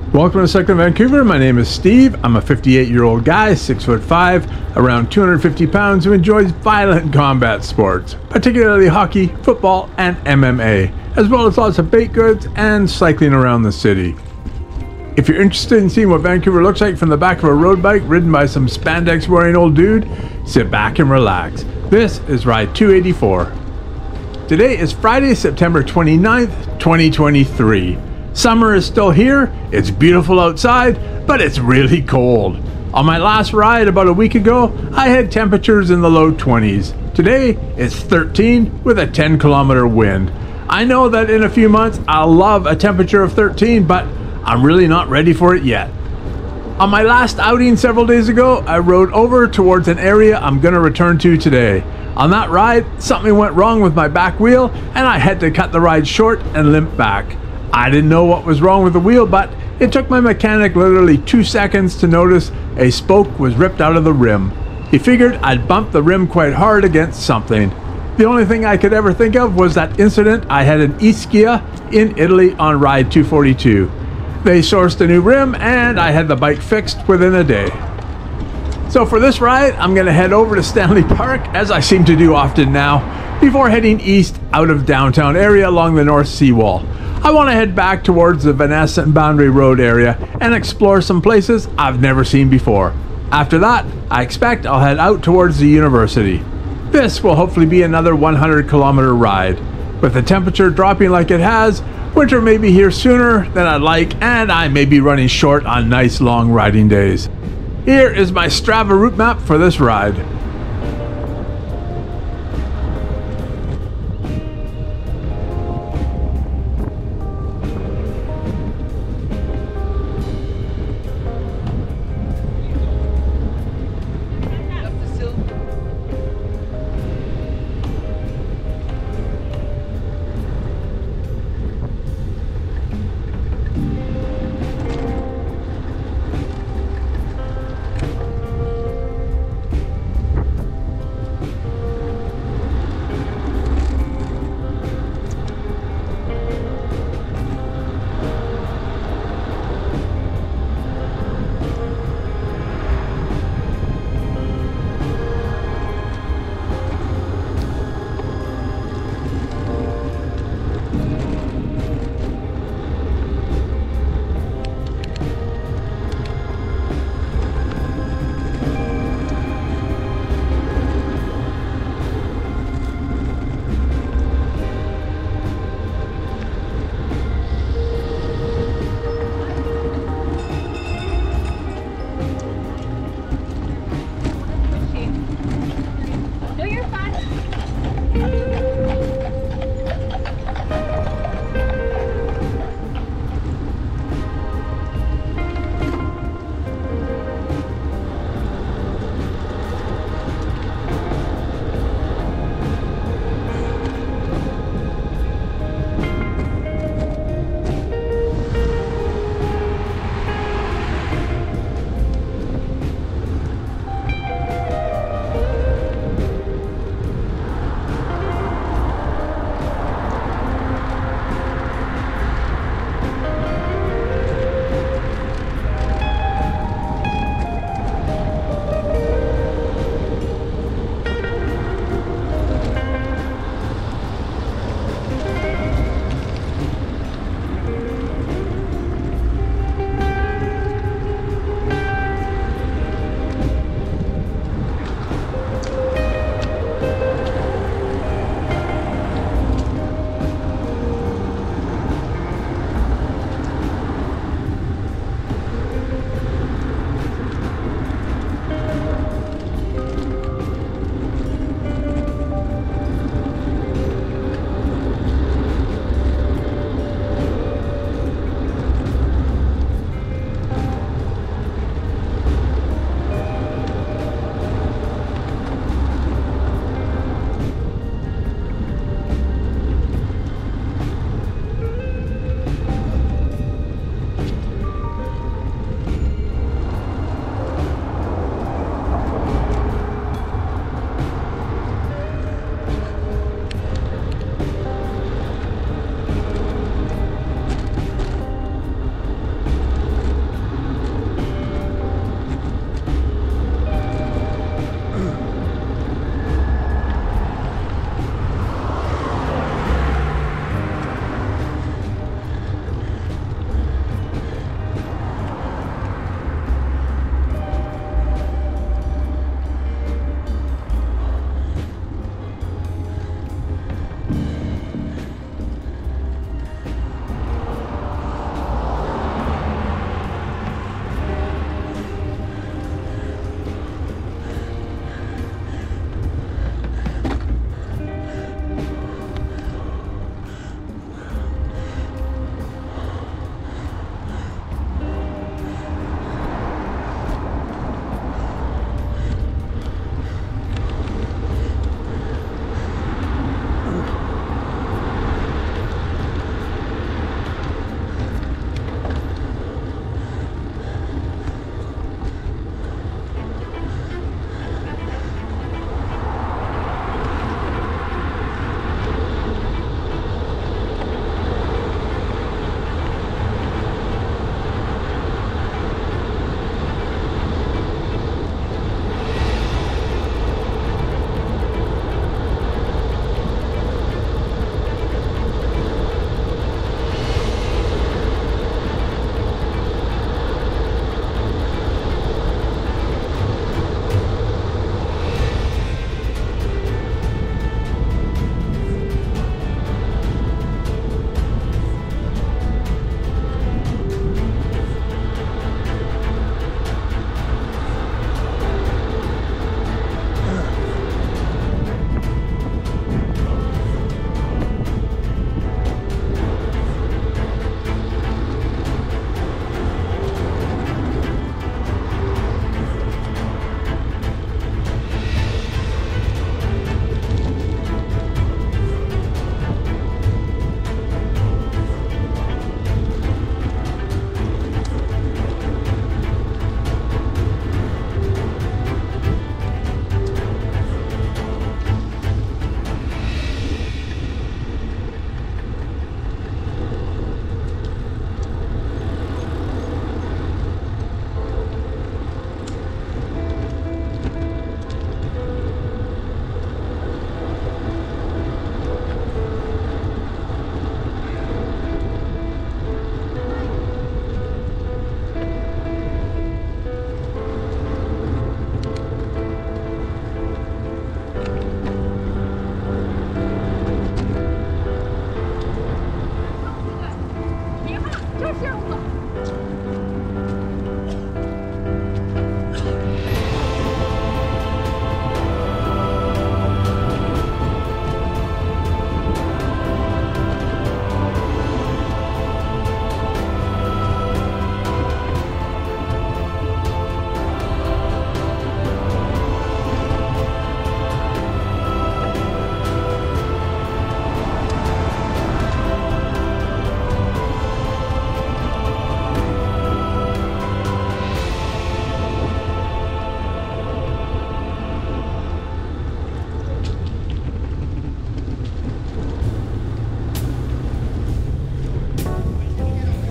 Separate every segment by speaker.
Speaker 1: Welcome to Cycl'n Vancouver. My name is Steve. I'm a 58-year-old guy, 6'5", around 250 pounds, who enjoys violent combat sports, particularly hockey, football, and MMA, as well as lots of baked goods and cycling around the city. If you're interested in seeing what Vancouver looks like from the back of a road bike ridden by some spandex-wearing old dude, sit back and relax. This is Ride 284. Today is Friday, September 29th, 2023. Summer is still here, it's beautiful outside, but it's really cold. On my last ride about a week ago, I had temperatures in the low 20s. Today, it's 13 with a 10-kilometer wind. I know that in a few months, I'll love a temperature of 13, but I'm really not ready for it yet. On my last outing several days ago, I rode over towards an area I'm going to return to today. On that ride, something went wrong with my back wheel, and I had to cut the ride short and limp back. I didn't know what was wrong with the wheel, but it took my mechanic literally 2 seconds to notice a spoke was ripped out of the rim. He figured I'd bumped the rim quite hard against something. The only thing I could ever think of was that incident I had in Ischia in Italy on Ride 242. They sourced a new rim and I had the bike fixed within a day. So for this ride, I'm going to head over to Stanley Park, as I seem to do often now, before heading east out of downtown area along the North Seawall. I want to head back towards the Vanessa and Boundary Road area and explore some places I've never seen before. After that, I expect I'll head out towards the university. This will hopefully be another 100-kilometer ride. With the temperature dropping like it has, winter may be here sooner than I'd like, and I may be running short on nice long riding days. Here is my Strava route map for this ride.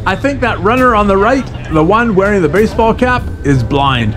Speaker 1: I think that runner on the right, the one wearing the baseball cap, is blind.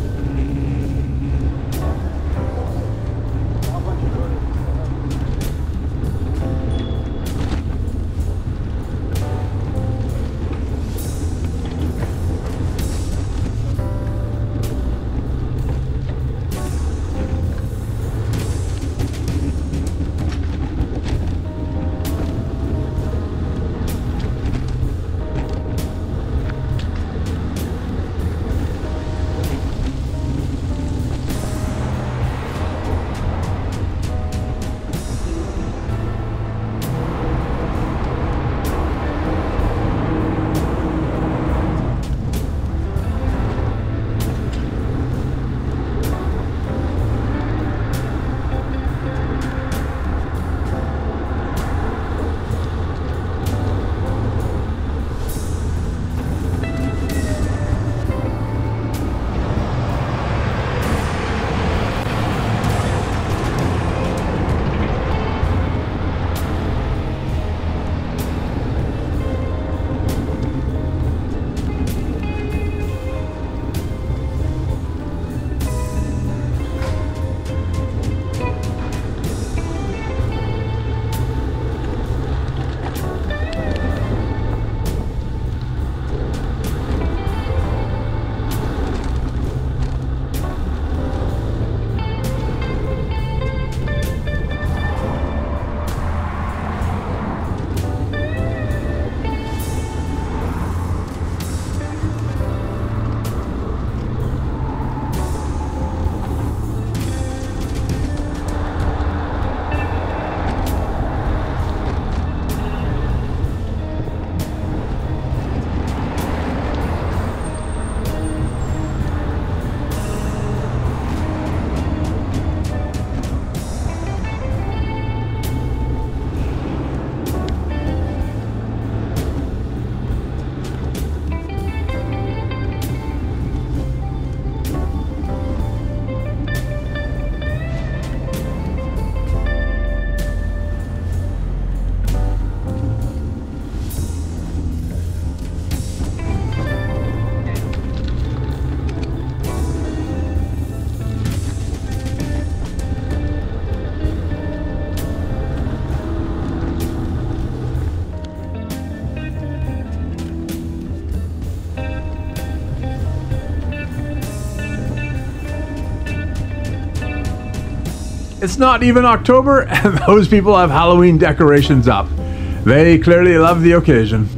Speaker 1: It's not even October, and those people have Halloween decorations up. They clearly love the occasion.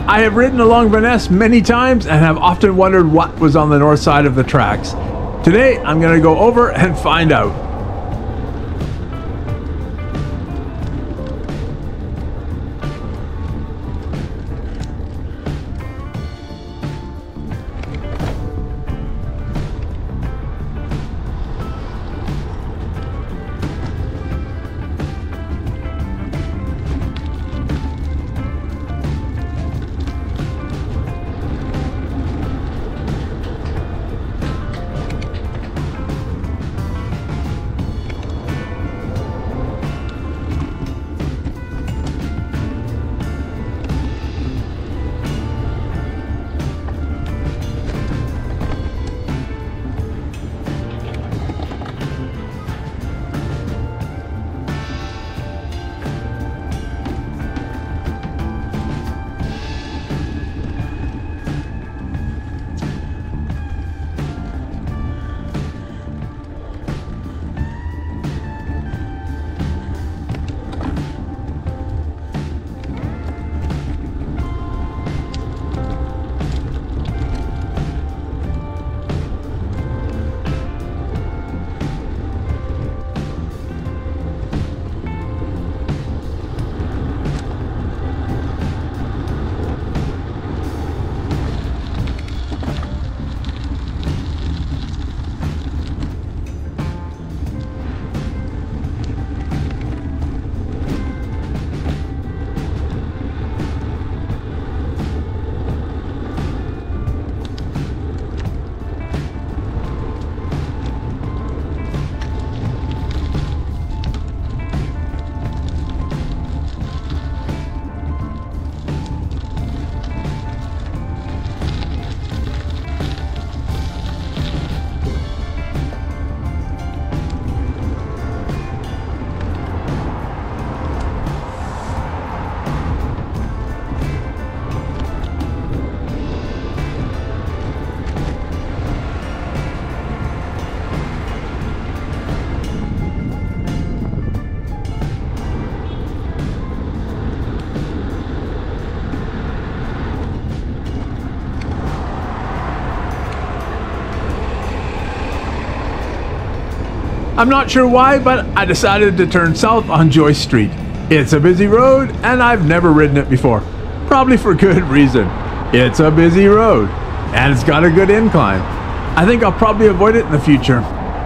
Speaker 1: I have ridden along Van Ness many times and have often wondered what was on the north side of the tracks. Today, I'm going to go over and find out. I'm not sure why, but I decided to turn south on Joyce Street. It's a busy road, and I've never ridden it before. Probably for good reason. It's a busy road, and it's got a good incline. I think I'll probably avoid it in the future.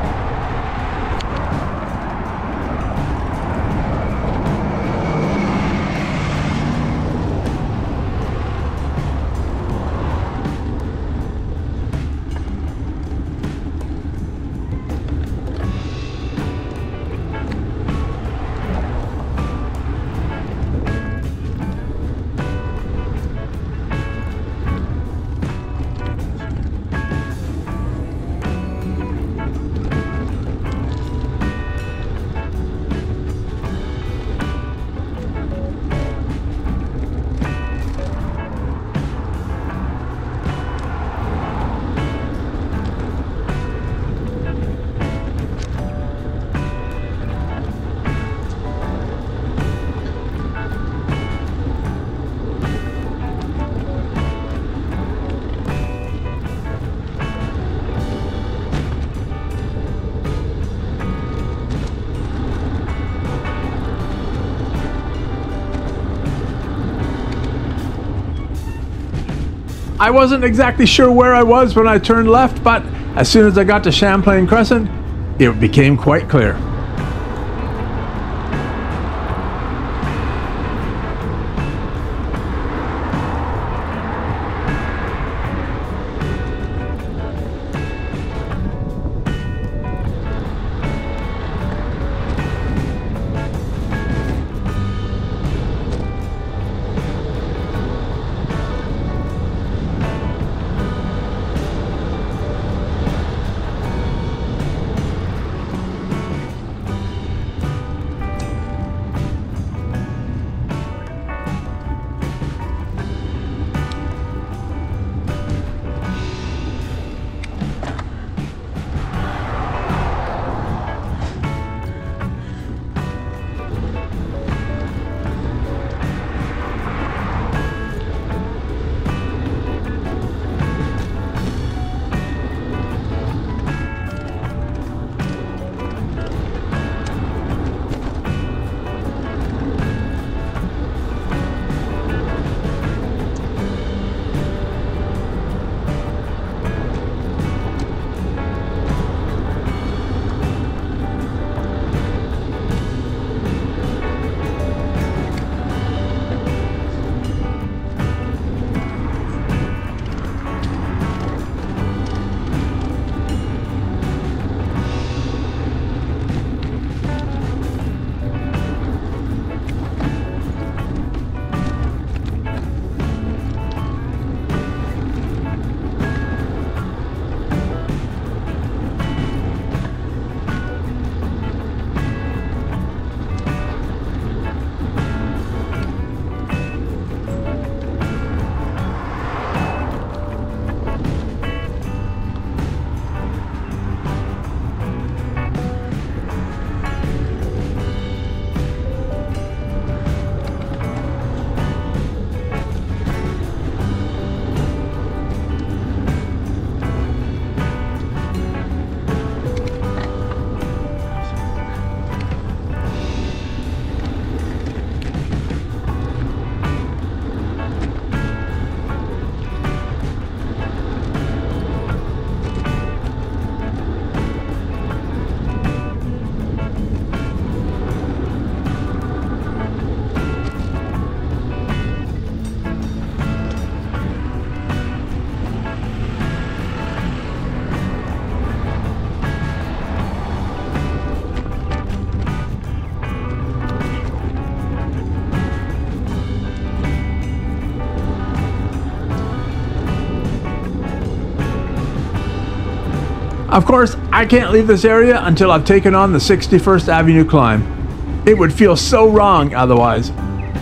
Speaker 1: I wasn't exactly sure where I was when I turned left, but as soon as I got to Champlain Crescent, it became quite clear. Of course, I can't leave this area until I've taken on the 61st Avenue climb. It would feel so wrong otherwise.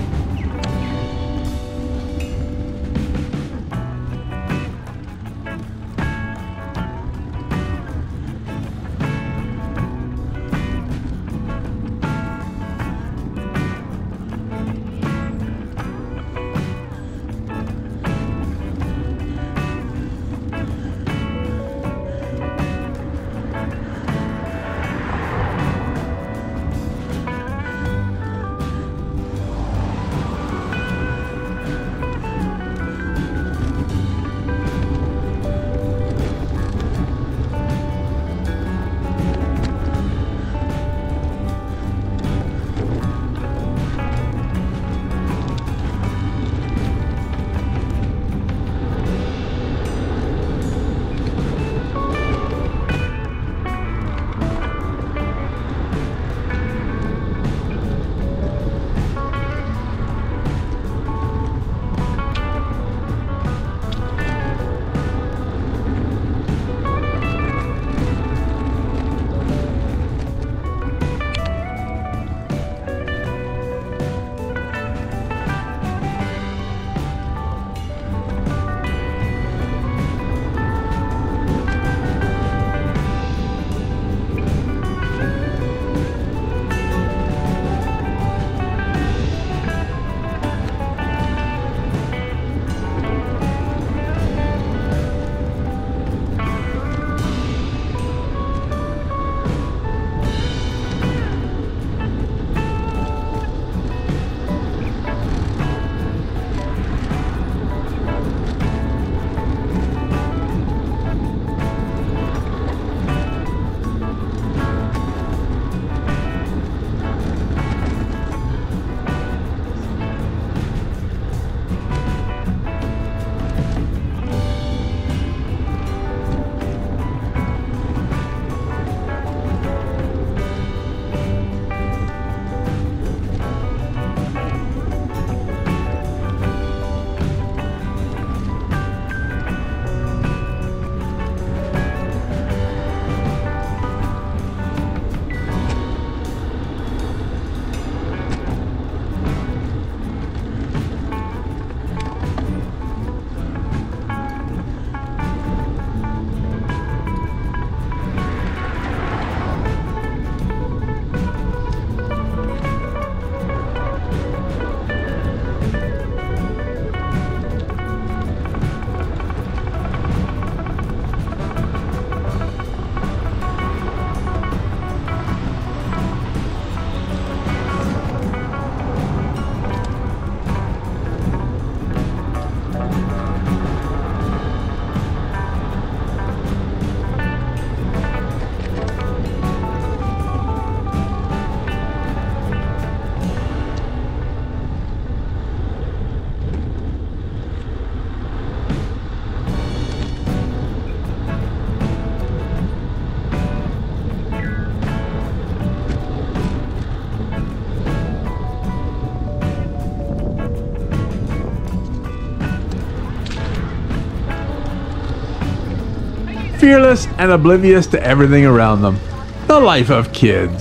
Speaker 1: fearless and oblivious to everything around them. The life of kids.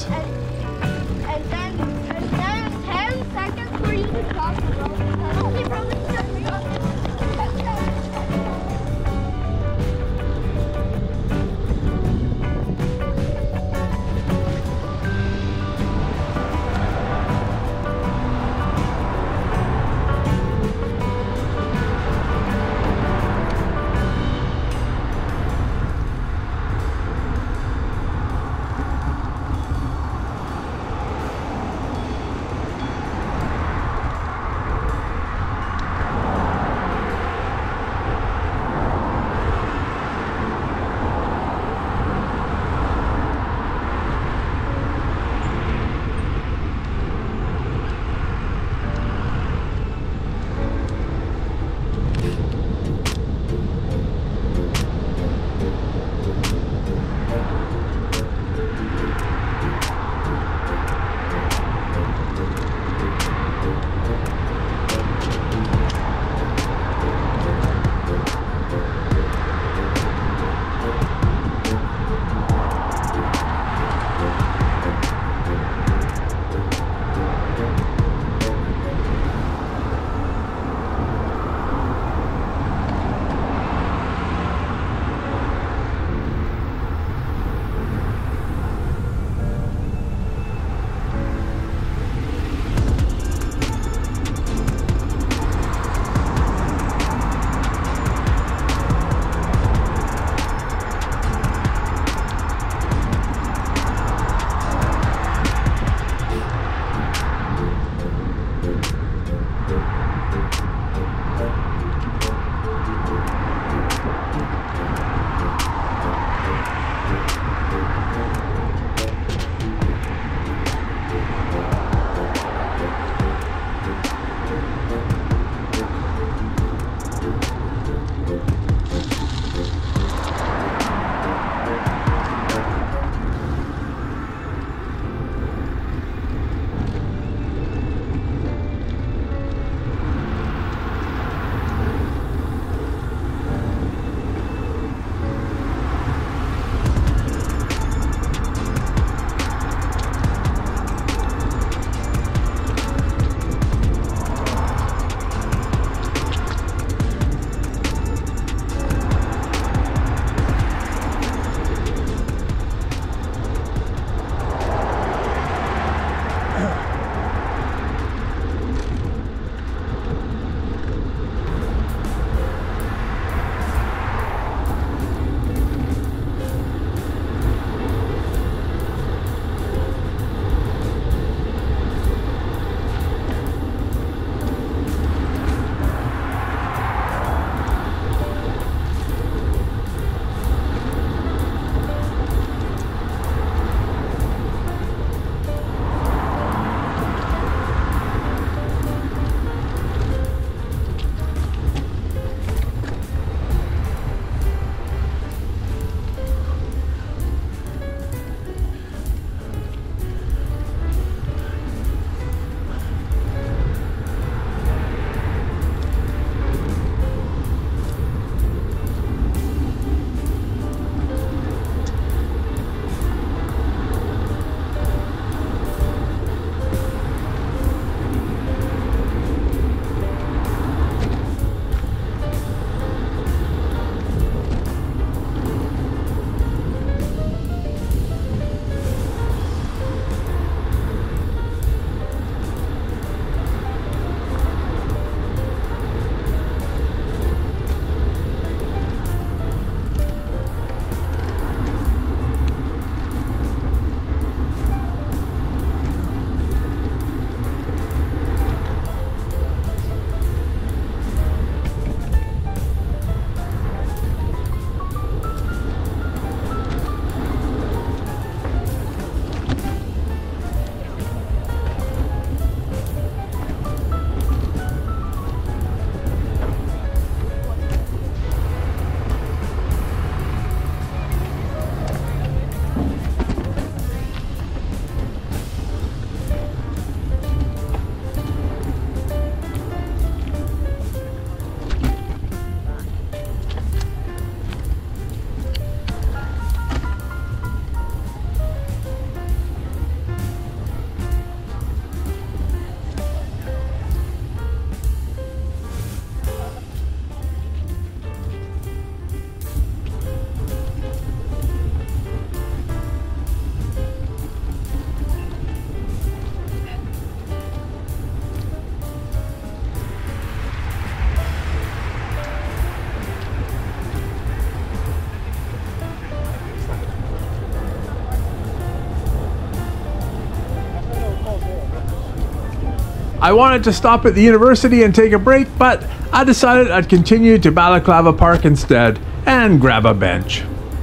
Speaker 2: And then 10 seconds for you to cross the road. Only from the
Speaker 1: I wanted to stop at the university and take a break, but I decided I'd continue to Balaclava Park instead and grab a bench.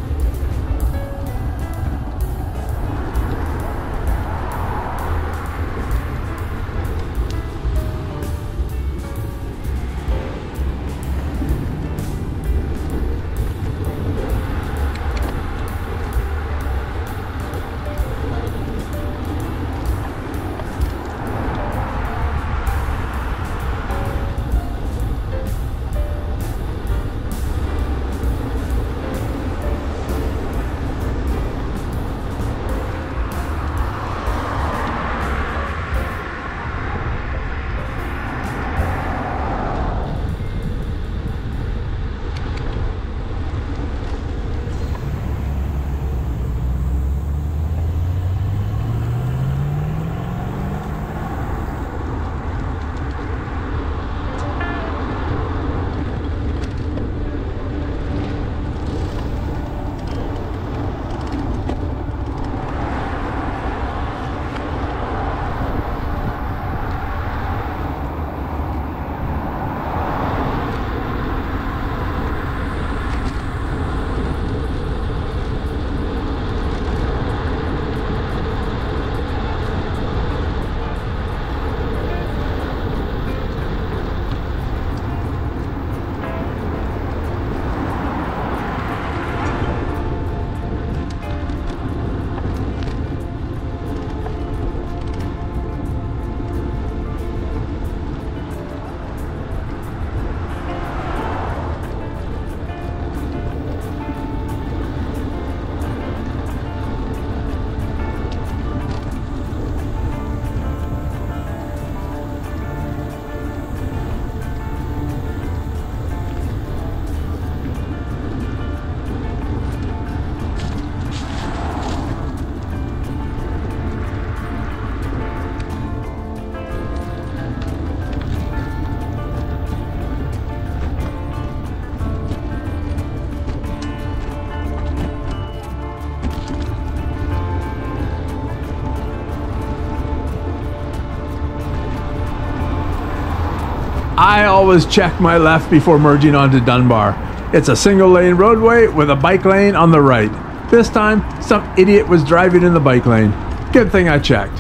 Speaker 1: I always check my left before merging onto Dunbar. It's a single lane roadway with a bike lane on the right. This time, some idiot was driving in the bike lane. Good thing I checked.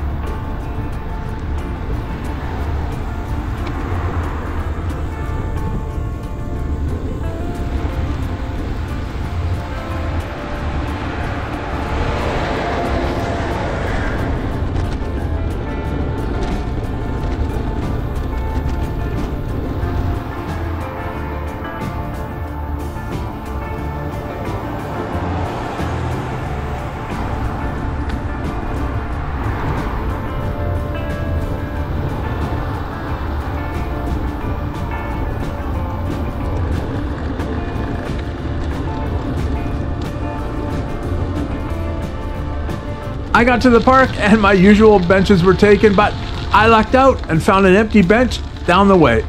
Speaker 1: I got to the park and my usual benches were taken, but I lucked out and found an empty bench down the way.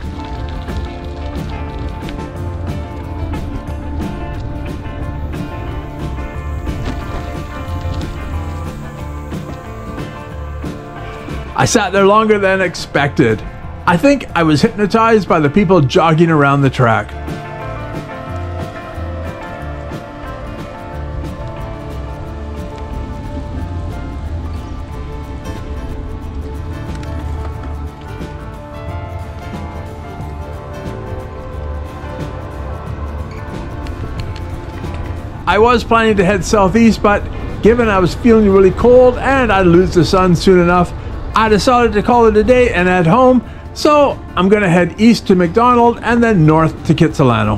Speaker 1: I sat there longer than expected. I think I was hypnotized by the people jogging around the track. I was planning to head southeast, but given I was feeling really cold and I'd lose the sun soon enough, I decided to call it a day and head home. So I'm gonna head east to McDonald and then north to Kitsilano.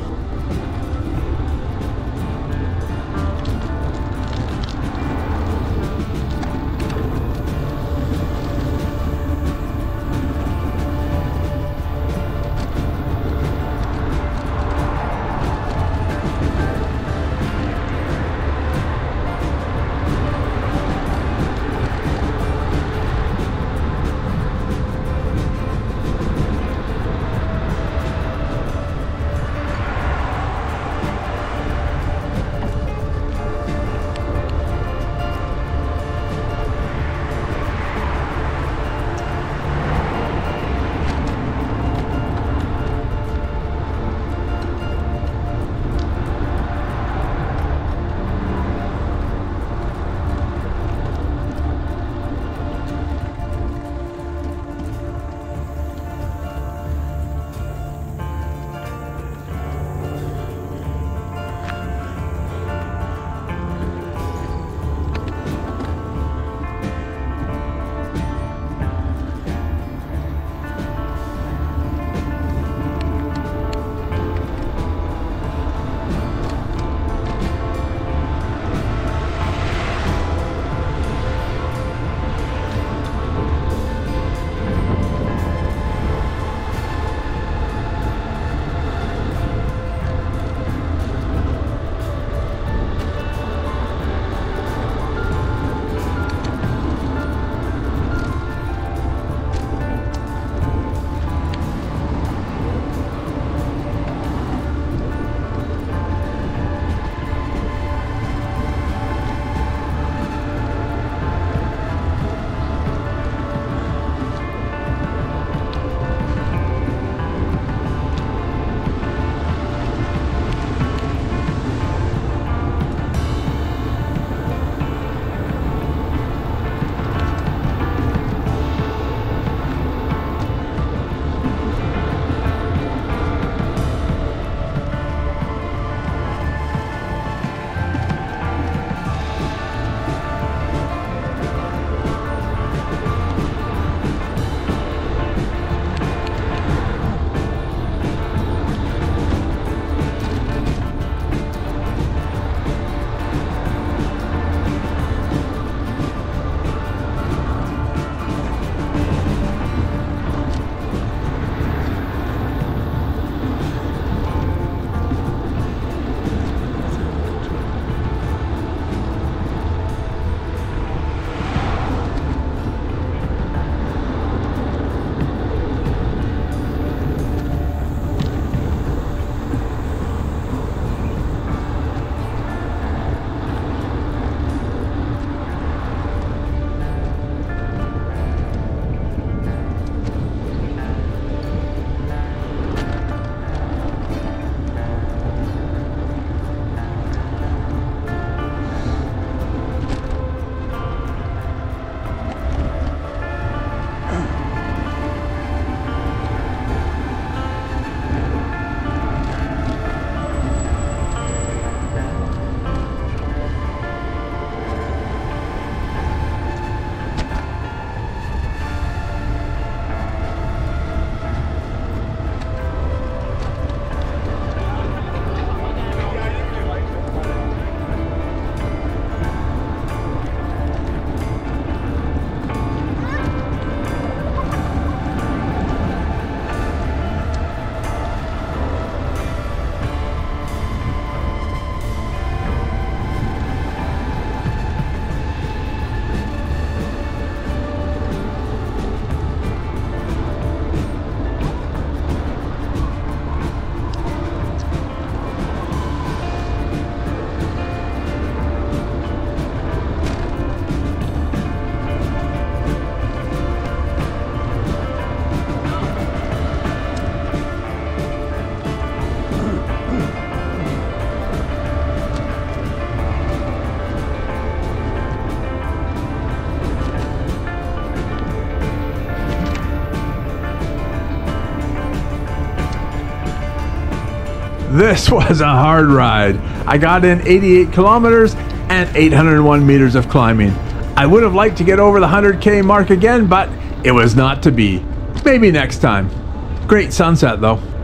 Speaker 1: This was a hard ride. I got in 88 kilometers and 801 meters of climbing. I would have liked to get over the 100K mark again, but it was not to be. Maybe next time. Great sunset though.